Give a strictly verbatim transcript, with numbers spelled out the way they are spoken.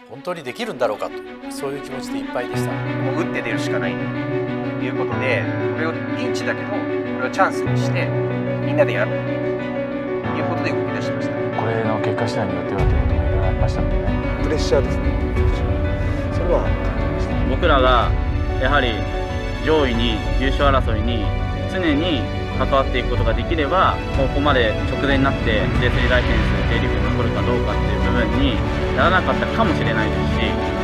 本当にできるんだろうかと、そういう気持ちでいっぱいでした。 もう打って出るしかないということで、これをピンチだけどこれをチャンスにしてみんなでやろうということで動き出しました。 これの結果次第によってはということもいろいろありましたのでね。 プレッシャーですね。それは感じました。 僕らがやはり上位に優勝争いに常に関わっていくことができれば、ここまで直前になって ジェイスリー ライセンス J リーグに残るかどうかっていう部分にならなかったかもしれないですし、